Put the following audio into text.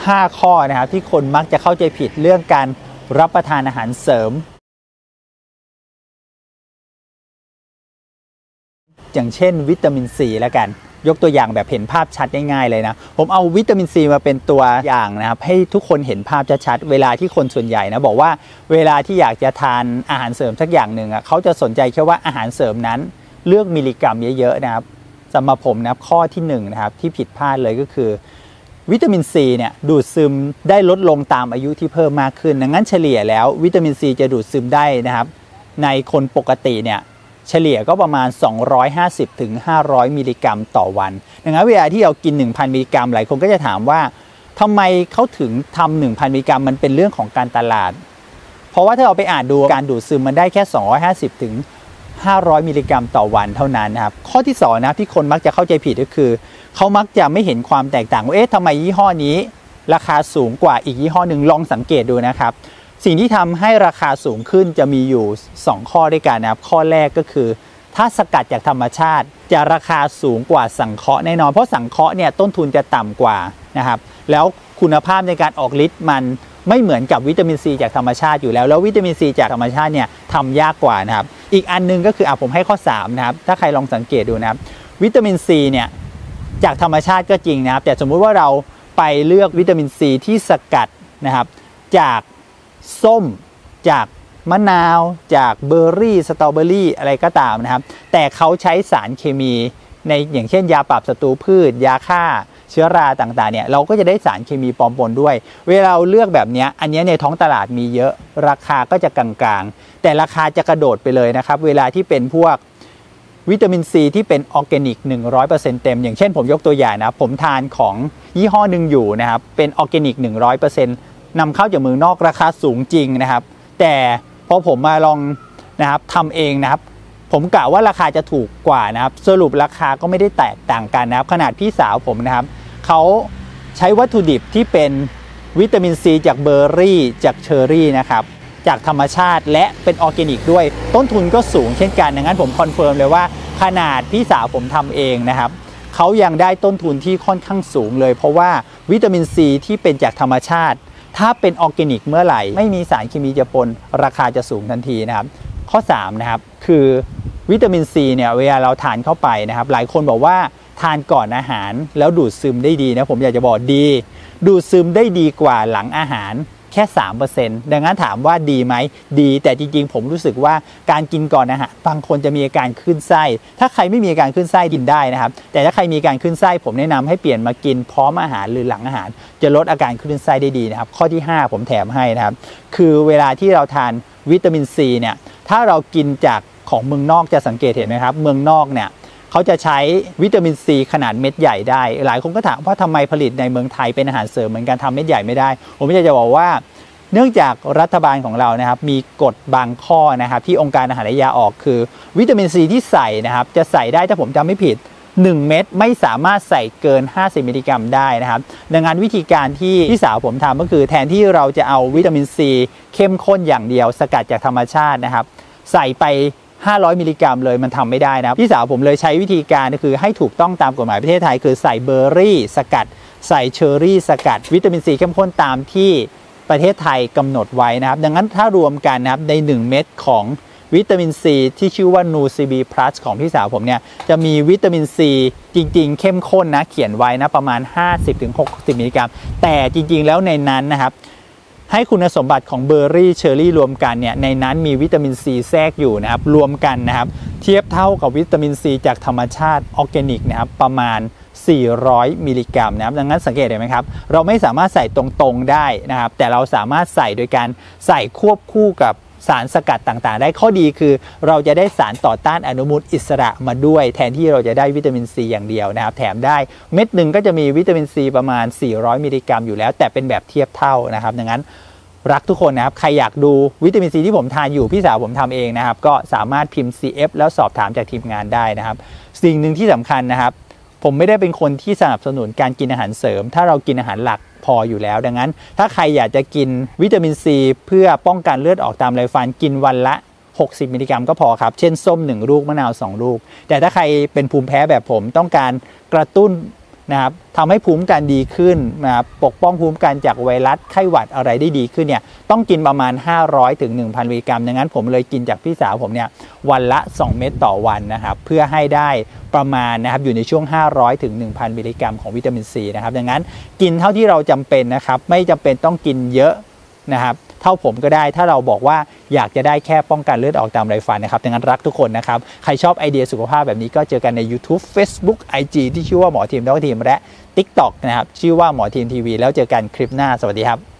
5 ข้อนะครับที่คนมักจะเข้าใจผิดเรื่องการรับประทานอาหารเสริมอย่างเช่นวิตามินซีแล้วกันยกตัวอย่างแบบเห็นภาพชัดง่ายๆเลยนะผมเอาวิตามินซีมาเป็นตัวอย่างนะครับให้ทุกคนเห็นภาพชัดๆเวลาที่คนส่วนใหญ่นะบอกว่าเวลาที่อยากจะทานอาหารเสริมสักอย่างหนึ่งเขาจะสนใจแค่ว่าอาหารเสริมนั้นเลือกมิลลิกรัมเยอะๆนะครับสำหรับผมนะข้อที่1นะครับที่ผิดพลาดเลยก็คือวิตามินซีเนี่ยดูดซึมได้ลดลงตามอายุที่เพิ่มมากขึ้นดังนั้นเฉลี่ยแล้ววิตามินซีจะดูดซึมได้นะครับในคนปกติเนี่ยเฉลี่ยก็ประมาณ250 ถึง 500 มิลลิกรัมต่อวันดังนั้นเวลาที่เรากิน 1,000 มิลลิกรัมหลายคนก็จะถามว่าทำไมเขาถึงทำ 1,000 มิลลิกรัมมันเป็นเรื่องของการตลาดเพราะว่าถ้าเราไปอ่านดูการดูดซึมมันได้แค่250 ถึง 500 มิลลิกรัมต่อวันเท่านั้นนะครับข้อที่2นะที่คนมักจะเข้าใจผิดก็คือเขามักจะไม่เห็นความแตกต่างว่าทำไมยี่ห้อนี้ราคาสูงกว่าอีกยี่ห้อหนึ่งลองสังเกตดูนะครับสิ่งที่ทำให้ราคาสูงขึ้นจะมีอยู่2ข้อด้วยกันนะครับข้อแรกก็คือถ้าสกัดจากธรรมชาติจะราคาสูงกว่าสังเคราะห์แน่นอนเพราะสังเคราะห์เนี่ยต้นทุนจะต่ำกว่านะครับแล้วคุณภาพในการออกฤทธิ์มันไม่เหมือนกับวิตามินซีจากธรรมชาติอยู่แล้ววิตามินซีจากธรรมชาติเนี่ยทำยากกว่านะครับอีกอันนึงก็คือผมให้ข้อ3นะครับถ้าใครลองสังเกตดูนะครับวิตามินซีเนี่ยจากธรรมชาติก็จริงนะครับแต่สมมุติว่าเราไปเลือกวิตามินซีที่สกัดนะครับจากส้มจากมะนาวจากเบอร์รี่สตรอเบอรี่อะไรก็ตามนะครับแต่เขาใช้สารเคมีในอย่างเช่นยาปราบศัตรูพืชยาฆ่าเชื้อราต่างๆเนี่ยเราก็จะได้สารเคมีปลอมปนด้วยเวลาเราเลือกแบบนี้อันนี้ในท้องตลาดมีเยอะราคาก็จะกลางๆแต่ราคาจะกระโดดไปเลยนะครับเวลาที่เป็นพวกวิตามินซีที่เป็นออร์แกนิก 100% เต็มอย่างเช่นผมยกตัวอย่างนะผมทานของยี่ห้อหนึ่งอยู่นะครับเป็นออร์แกนิก 100%นำเข้าจากเมืองนอกราคาสูงจริงนะครับแต่พอผมมาลองนะครับทำเองนะครับผมกะว่าราคาจะถูกกว่านะครับสรุปราคาก็ไม่ได้แตกต่างกันนะครับขนาดพี่สาวผมนะครับเขาใช้วัตถุดิบที่เป็นวิตามินซีจากเบอร์รี่จากเชอร์รี่นะครับจากธรรมชาติและเป็นออร์แกนิกด้วยต้นทุนก็สูงเช่นกันดังนั้นผมคอนเฟิร์มเลยว่าขนาดพี่สาวผมทำเองนะครับเขายังได้ต้นทุนที่ค่อนข้างสูงเลยเพราะว่าวิตามินซีที่เป็นจากธรรมชาติถ้าเป็นออร์แกนิกเมื่อไหร่ไม่มีสารเคมีจะปนราคาจะสูงทันทีนะครับข้อ3นะครับคือวิตามินซีเนี่ยเวลาเราทานเข้าไปนะครับหลายคนบอกว่าทานก่อนอาหารแล้วดูดซึมได้ดีนะผมอยากจะบอกดีดูดซึมได้ดีกว่าหลังอาหารแค่ 3% ดังนั้นถามว่าดีไหมดีแต่จริงๆผมรู้สึกว่าการกินก่อนอาหารบางคนจะมีอาการขึ้นไส้ถ้าใครไม่มีอาการขึ้นไส้กินได้นะครับแต่ถ้าใครมีอาการขึ้นไส้ผมแนะนำให้เปลี่ยนมากินพร้อมอาหารหรือหลังอาหารจะลดอาการขึ้นไส้ได้ดีนะครับข้อที่5ผมแถมให้นะครับคือเวลาที่เราทานวิตามินซีเนี่ยถ้าเรากินจากของเมืองนอกจะสังเกตเห็นไหมครับเมืองนอกเนี่ยเขาจะใช้วิตามินซีขนาดเม็ดใหญ่ได้หลายคนก็ถามว่าทำไมผลิตในเมืองไทยเป็นอาหารเสริมเหมือนกันทำเม็ดใหญ่ไม่ได้ผมอยากจะบอกว่าเนื่องจากรัฐบาลของเรานะครับมีกฎบางข้อนะครับที่องค์การอาหารและยาออกคือวิตามินซีที่ใส่นะครับจะใส่ได้ถ้าผมจำไม่ผิด1 เม็ดไม่สามารถใส่เกิน50 มิลลิกรัมได้นะครับดังนั้นวิธีการที่พี่สาวผมทำก็คือแทนที่เราจะเอาวิตามินซีเข้มข้นอย่างเดียวสกัดจากธรรมชาตินะครับใส่ไป500 มิลลิกรัมเลยมันทำไม่ได้นะพี่สาวผมเลยใช้วิธีการก็คือให้ถูกต้องตามกฎหมายประเทศไทยคือใส่เบอร์รี่สกัดใส่เชอร์รี่สกัดวิตามินซีเข้มข้นตามที่ประเทศไทยกำหนดไว้นะครับดังนั้นถ้ารวมกันนะครับใน1 เม็ดของวิตามินซีที่ชื่อว่านูซีบีพลัสของพี่สาวผมเนี่ยจะมีวิตามินซีจริงๆเข้มข้นนะเขียนไว้นะประมาณ 50-60 มิลลิกรัมแต่จริงๆแล้วในนั้นนะครับให้คุณสมบัติของเบอร์รี่เชอร์รี่รวมกันเนี่ยในนั้นมีวิตามินซีแทรกอยู่นะครับรวมกันนะครับเทียบเท่ากับวิตามินซีจากธรรมชาติออร์แกนิกนะครับประมาณ400 มิลลิกรัมนะครับดังนั้นสังเกตเห็นไหมครับเราไม่สามารถใส่ตรงๆได้นะครับแต่เราสามารถใส่โดยการใส่ควบคู่กับสารสกัดต่างๆได้ข้อดีคือเราจะได้สารต่อต้านอนุมูลอิสระมาด้วยแทนที่เราจะได้วิตามินซีอย่างเดียวนะครับแถมได้เม็ดหนึ่งก็จะมีวิตามินซีประมาณ400 มิลลิกรัมอยู่แล้วแต่เป็นแบบเทียบเท่านะครับดังนั้นรักทุกคนนะครับใครอยากดูวิตามินซีที่ผมทานอยู่พี่สาวผมทำเองนะครับก็สามารถพิมพ์ CF แล้วสอบถามจากทีมงานได้นะครับสิ่งหนึ่งที่สำคัญนะครับผมไม่ได้เป็นคนที่สนับสนุนการกินอาหารเสริมถ้าเรากินอาหารหลักพออยู่แล้วดังนั้นถ้าใครอยากจะกินวิตามินซีเพื่อป้องกันเลือดออกตามไรฟันกินวันละ60 มิลลิกรัมก็พอครับเช่นส้ม1 ลูกมะนาว2 ลูกแต่ถ้าใครเป็นภูมิแพ้แบบผมต้องการกระตุ้นนะครับทำให้ภูมิคุ้มกันดีขึ้นนะครับปกป้องภูมิคุ้มกันจากไวรัสไข้หวัดอะไรได้ดีขึ้นเนี่ยต้องกินประมาณ500 ถึง 1,000 มิลลิกรัมดังนั้นผมเลยกินจากพี่สาวผมเนี่ยวันละ2 เม็ดต่อวันนะครับเพื่อให้ได้ประมาณนะครับอยู่ในช่วง500 ถึง 1,000 มิลลิกรัมของวิตามินซีนะครับดังนั้นกินเท่าที่เราจำเป็นนะครับไม่จำเป็นต้องกินเยอะนะครับเท่าผมก็ได้ถ้าเราบอกว่าอยากจะได้แค่ป้องกันเลือดออกตามไรฟันนะครับดังนั้นรักทุกคนนะครับใครชอบไอเดียสุขภาพแบบนี้ก็เจอกันใน YouTube Facebook IG ที่ชื่อว่าหมอทีมดรทีมและ TikTok นะครับชื่อว่าหมอทีมทีวีแล้วเจอกันคลิปหน้าสวัสดีครับ